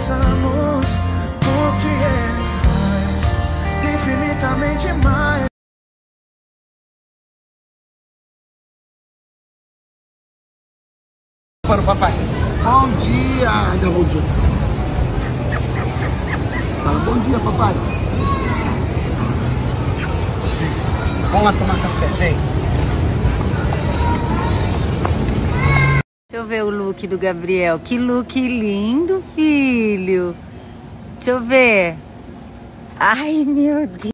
pensamos no que ele faz, infinitamente mais. Para o papai. Bom dia! Ainda bom dia. Fala bom dia, papai. Vamos lá tomar café, vem. Deixa eu ver o look do Gabriel. Que look lindo, filho. Deixa eu ver. Ai, meu Deus.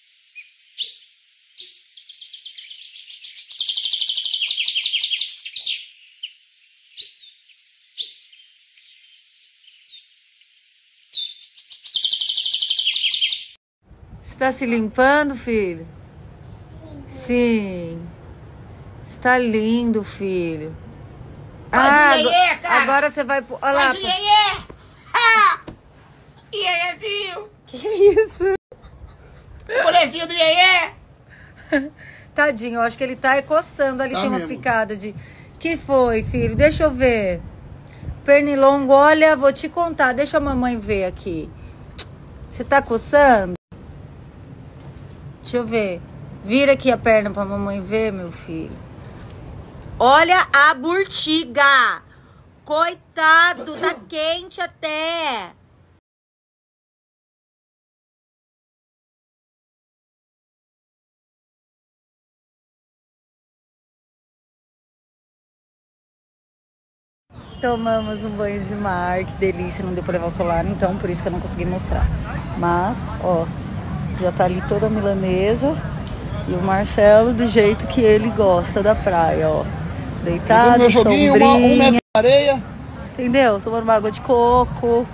Você tá se limpando, filho? Sim. Está lindo, filho. Agora você vai... Olha lá. Faz o iê-iê! Ah! Iê-iêzinho! Que isso? O bonezinho do iê-iê! Tadinho, eu acho que ele tá coçando ali, Tá tem uma mesmo. picada de... Que foi, filho? Deixa eu ver. Pernilongo, olha, vou te contar. Deixa a mamãe ver aqui. Você tá coçando? Deixa eu ver. Vira aqui a perna pra mamãe ver, meu filho. Olha a burtiga. Coitado, tá quente até. Tomamos um banho de mar, que delícia. Não deu pra levar o celular, então por isso que eu não consegui mostrar. Mas, ó, já tá ali toda a milanesa. E o Marcelo do jeito que ele gosta da praia, ó. Deitado, Meu joguinho, sombrinha. 1 metro de areia. Entendeu? Tomando uma água de coco.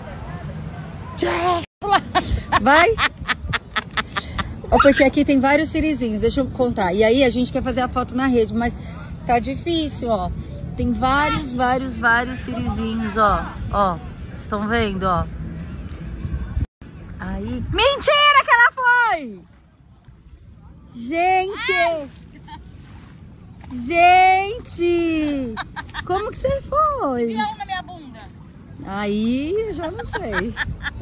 Vai! Ó, porque aqui tem vários sirizinhos, deixa eu contar. E aí a gente quer fazer a foto na rede, mas tá difícil, ó. Tem vários sirizinhos, ó. Ó, vocês estão vendo, ó. Aí... Mentira que ela foi! Gente! Gente! Como que você foi? Pião na minha bunda! Aí, eu já não sei.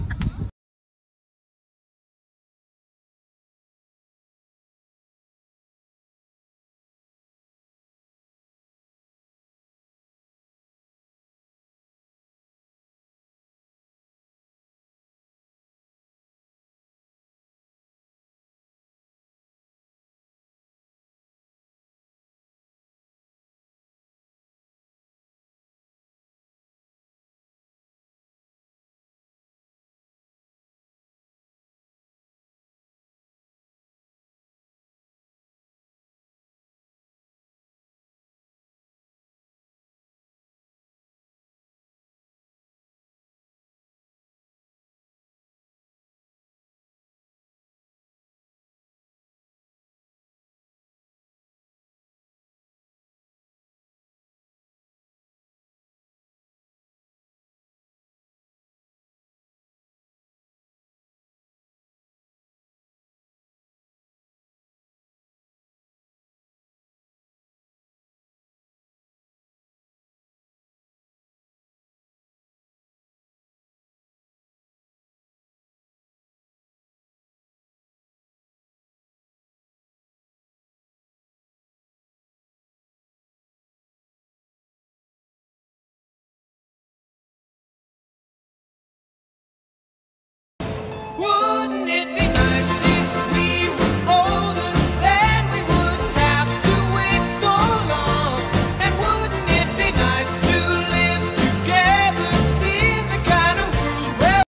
Wouldn't it be nice if we were older? Then we wouldn't have to wait so long. And wouldn't it be nice to live together in the kind of world where...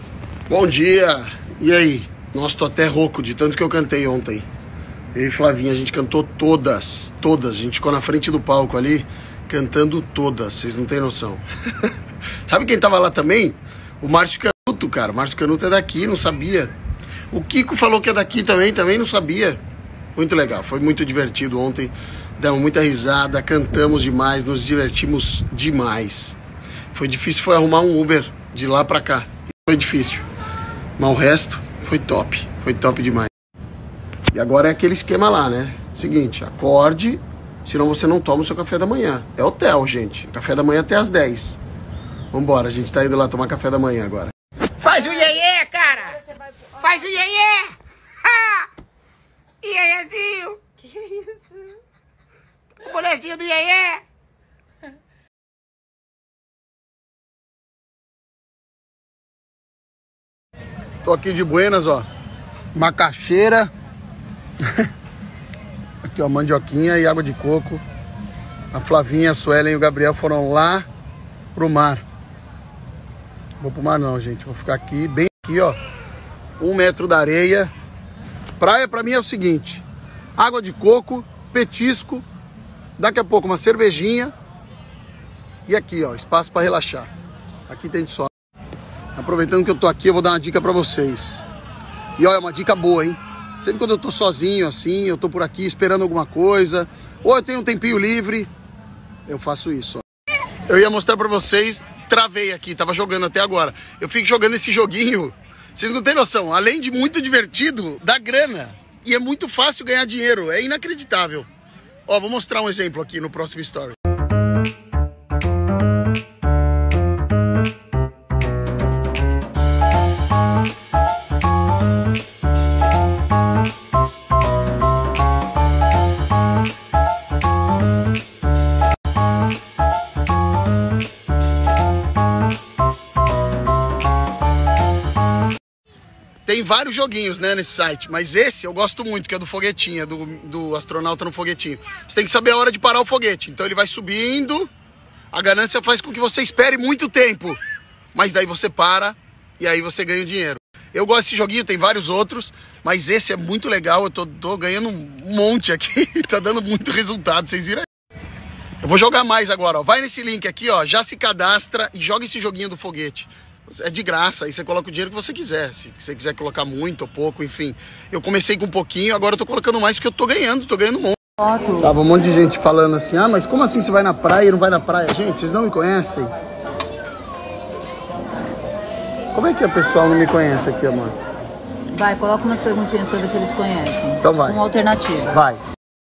Bom dia! E aí? Nossa, tô até rouco de tanto que eu cantei ontem. Eu e Flavinha, a gente cantou todas. A gente ficou na frente do palco ali, cantando todas. Vocês não têm noção. Sabe quem tava lá também? O Márcio Canuto, cara. O Márcio Canuto é daqui, não sabia. O Kiko falou que é daqui também não sabia. Muito legal, foi muito divertido ontem. Demos muita risada, cantamos demais, nos divertimos demais. Foi difícil, foi arrumar um Uber de lá pra cá. Foi difícil. Mas o resto foi top demais. E agora é aquele esquema lá, né? Seguinte, acorde, senão você não toma o seu café da manhã. É hotel, gente. Café da manhã até às 10. Vambora, a gente tá indo lá tomar café da manhã agora. Faz o iê, cara! Faz o iê! Ha! Iêzinho! Que isso? O bonezinho do iê! Tô aqui de Buenas, ó. Macaxeira. Aqui, ó, mandioquinha e água de coco. A Flavinha, a Suelen e o Gabriel foram lá pro mar. Vou pro mar não, gente. Vou ficar aqui, bem aqui, ó. 1 metro da areia. Praia pra mim é o seguinte: água de coco, petisco, daqui a pouco uma cervejinha. E aqui, ó, espaço pra relaxar. Aqui tem de sol. Aproveitando que eu tô aqui, eu vou dar uma dica pra vocês. E ó, é uma dica boa, hein? Sempre quando eu tô sozinho, assim, eu tô por aqui esperando alguma coisa, ou eu tenho um tempinho livre, eu faço isso, ó. Eu ia mostrar pra vocês, travei aqui, tava jogando até agora. Eu fico jogando esse joguinho, vocês não têm noção, além de muito divertido, dá grana. E é muito fácil ganhar dinheiro, é inacreditável. Ó, vou mostrar um exemplo aqui no próximo story. Tem vários joguinhos, né, nesse site, mas esse eu gosto muito, que é do foguetinho, do astronauta no foguetinho. Você tem que saber a hora de parar o foguete, então ele vai subindo, a ganância faz com que você espere muito tempo, mas daí você para e aí você ganha o dinheiro. Eu gosto desse joguinho, tem vários outros, mas esse é muito legal, eu tô ganhando um monte aqui, tá dando muito resultado, vocês viram aí. Eu vou jogar mais agora, ó. Vai nesse link aqui, ó, já se cadastra e joga esse joguinho do foguete. É de graça, aí você coloca o dinheiro que você quiser. Se você quiser colocar muito ou pouco, enfim. Eu comecei com um pouquinho, agora eu tô colocando mais porque eu tô ganhando um monte. Tava um monte de gente falando assim, ah, mas como assim você vai na praia e não vai na praia? Gente, vocês não me conhecem? Como é que o pessoal não me conhece aqui, amor? Vai, coloca umas perguntinhas pra ver se eles conhecem. Então vai. Uma alternativa. Vai.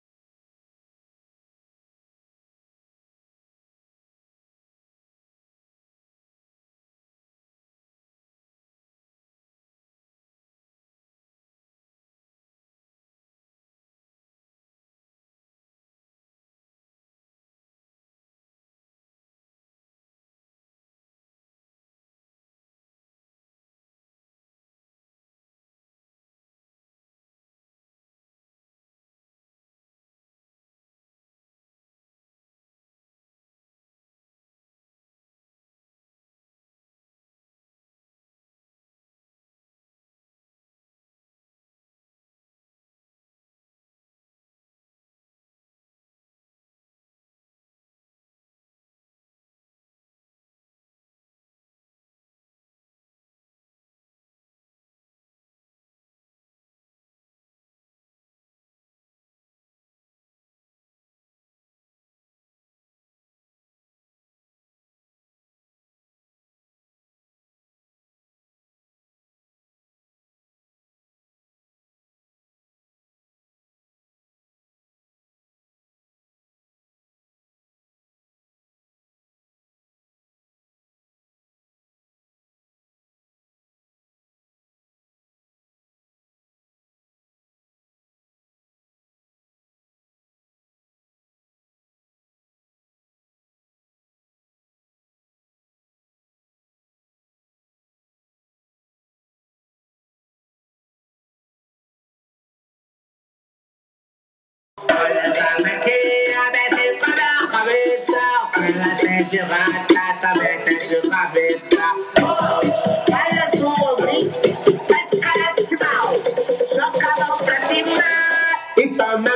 Olha essa maquinha, mete com a minha cabeça. Ela tem de rata, também tem de cabeça. Olha sua ombrinho, faz cara de mal. Joga a mão pra cima e toma.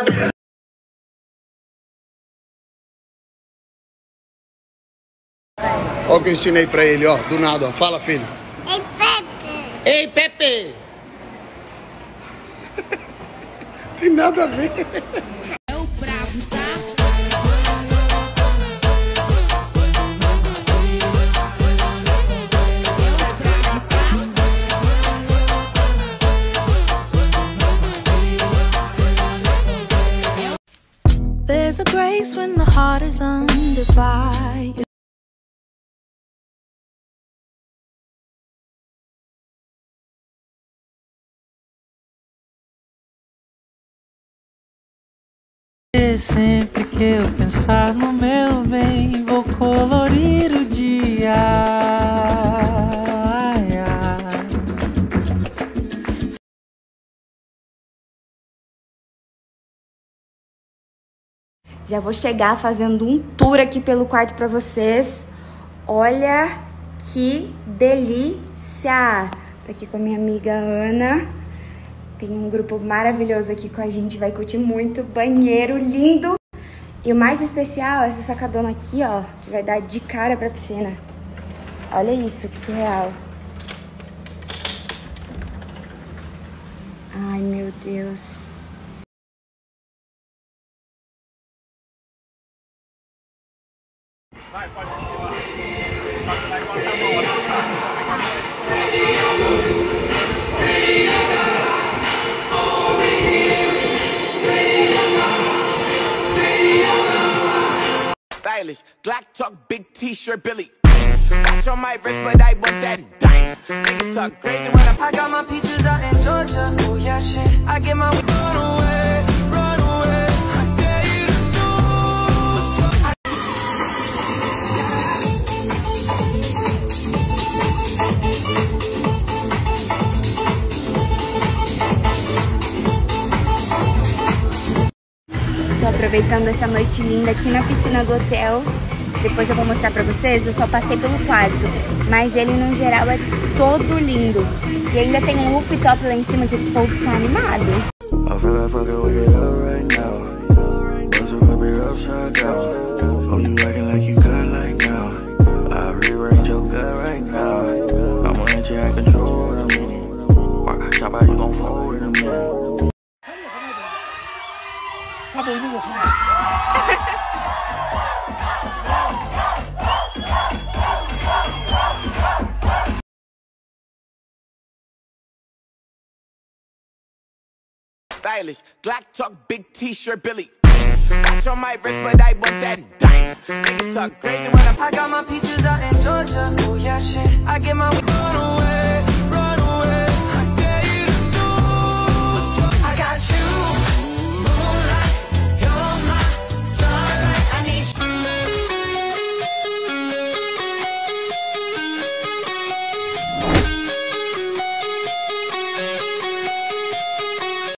Olha o que eu ensinei pra ele, ó, do nada, ó. Fala, filho. Ei, Pepe! Ei, Pepe! Tem nada a ver. É o brabo, tá? There's a grace when the heart is under fire. você sempre que eu pensar no meu bem. Vou colorir o dia. Ai, ai. Já vou chegar fazendo um tour aqui pelo quarto pra vocês. Olha que delícia! Tô aqui com a minha amiga Ana. Tem um grupo maravilhoso aqui com a gente, vai curtir muito. Banheiro lindo. E o mais especial é essa sacadona aqui, ó, que vai dar de cara pra piscina. Olha isso, que surreal. Ai, meu Deus. Stylish, Glock talk, big T-shirt, Billy. Watch on my wrist, but I want that dime. Niggas talk crazy when I got my peaches out in Georgia. Oh yeah, shit. I get my run away, run away. I dare you to do. Tô aproveitando essa noite linda aqui na piscina do hotel. Depois eu vou mostrar pra vocês, eu só passei pelo quarto. Mas ele, no geral, é todo lindo. E ainda tem um rooftop lá em cima que o povo tá animado. Acabou, não vou falar. Stylish, Glock talk, big T-shirt, Billy. Watch on my wrist, but I want that dime. Niggas talk crazy when I got my peaches out in Georgia. Oh yeah, shit. I get my